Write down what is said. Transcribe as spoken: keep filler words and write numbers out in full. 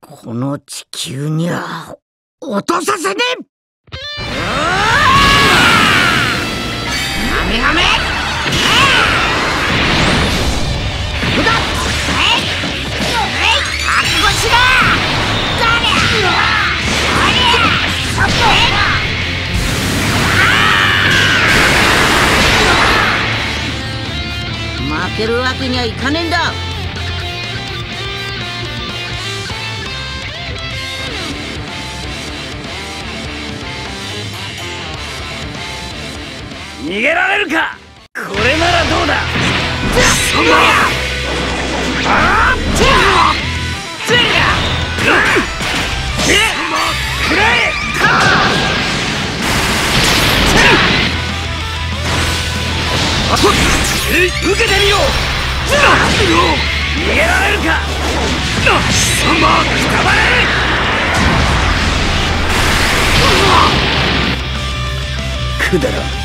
この地球には落とさせねえ。ハメハメふだっ覚悟しろ。負けるわけにはいかねえんだ。 逃げられるか。これならどうだ。そんなあっちゃついやえっくらええい受けてみよう。逃げられるか。貴様くたばれ。くだらん。